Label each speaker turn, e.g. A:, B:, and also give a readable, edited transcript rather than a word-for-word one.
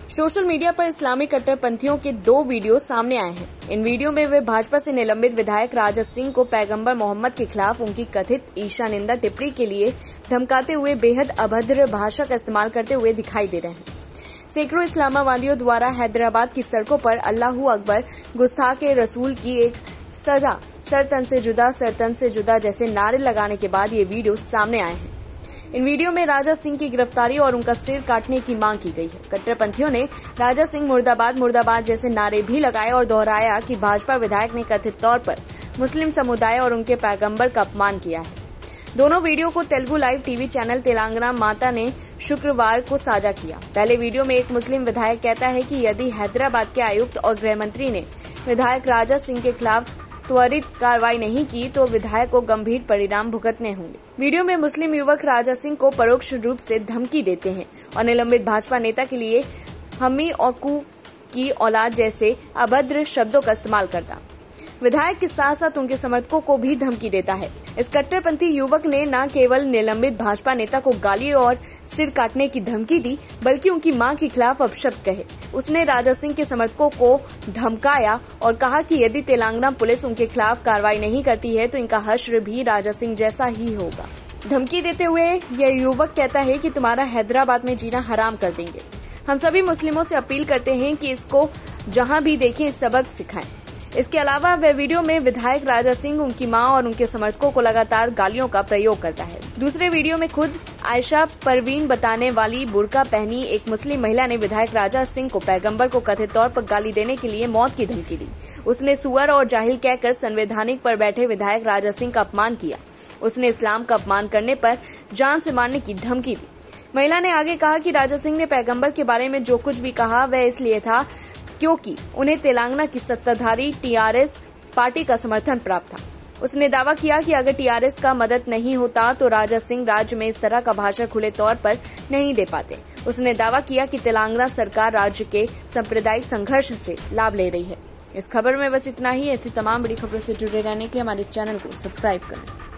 A: Social media पर इस्लामी कट्टरपंथियों के 2 video सामने आए हैं। इन वीडियो में वे भाजपा से निलंबित विधायक राजा सिंह को पैगंबर मोहम्मद के खिलाफ उनकी कथित ईशा निंदा टिप्पणी के लिए धमकाते हुए बेहद अभद्र भाषा का इस्तेमाल करते हुए दिखाई दे रहे हैं। सैकड़ों इस्लामावादियों द्वारा हैदराबाद की सड़कों पर अल्लाहू अकबर, गुस्ताखे रसूल की एक सजा, सरतन से जुदा जैसे नारे लगाने के बाद ये वीडियो सामने आए हैं। इन वीडियो में राजा सिंह की गिरफ्तारी और उनका सिर काटने की मांग की गई है। कट्टरपंथियों ने राजा सिंह मुर्दाबाद मुर्दाबाद जैसे नारे भी लगाए और दोहराया कि भाजपा विधायक ने कथित तौर पर मुस्लिम समुदाय और उनके पैगंबर का अपमान किया है। दोनों वीडियो को Telugu live TV channel Telangana माता ने शुक्रवार को साझा किया। पहले वीडियो में एक मुस्लिम विधायक कहता है कि यदि हैदराबाद के आयुक्त और गृह मंत्री ने विधायक राजा सिंह के खिलाफ त्वरित कार्रवाई नहीं की तो विधायक को गंभीर परिणाम भुगतने होंगे। वीडियो में मुस्लिम युवक राजा सिंह को परोक्ष रूप से धमकी देते हैं और निलंबित भाजपा नेता के लिए हमी औकू की औलाद जैसे अभद्र शब्दों का इस्तेमाल करता विधायक के साथ साथ उनके समर्थकों को भी धमकी देता है। इस कट्टरपंथी युवक ने न केवल निलंबित भाजपा नेता को गाली और सिर काटने की धमकी दी, बल्कि उनकी मां के खिलाफ अपशब्द कहे। उसने राजा सिंह के समर्थकों को धमकाया और कहा कि यदि तेलंगाना पुलिस उनके खिलाफ कार्रवाई नहीं करती है तो इनका हश्र भी राजा सिंह जैसा ही होगा। धमकी देते हुए यह युवक कहता है कि तुम्हारा हैदराबाद में जीना हराम कर देंगे। हम सभी मुस्लिमों से अपील करते हैं कि इसको जहां भी देखें सबक सिखाएं। इसके अलावा वह वीडियो में विधायक राजा सिंह, उनकी मां और उनके समर्थकों को लगातार गालियों का प्रयोग करता है। दूसरे वीडियो में खुद आयशा परवीन बताने वाली बुर्का पहनी एक मुस्लिम महिला ने विधायक राजा सिंह को पैगंबर को कथित तौर पर गाली देने के लिए मौत की धमकी दी। उसने सुअर और जाहिल कहकर संवैधानिक पर बैठे विधायक राजा सिंह का अपमान किया। उसने इस्लाम का अपमान करने पर जान से मारने की धमकी दी। महिला ने आगे कहा कि राजा सिंह ने पैगंबर के बारे में जो कुछ भी कहा वह इसलिए था क्योंकि उन्हें तेलंगाना की सत्ताधारी टीआरएस पार्टी का समर्थन प्राप्त था। उसने दावा किया कि अगर टीआरएस का मदद नहीं होता तो राजा सिंह राज्य में इस तरह का भाषण खुले तौर पर नहीं दे पाते। उसने दावा किया कि तेलंगाना सरकार राज्य के सांप्रदायिक संघर्ष से लाभ ले रही है। इस खबर में बस इतना ही। ऐसी तमाम बड़ी खबरों से जुड़े रहने के लिए हमारे चैनल को सब्सक्राइब करें।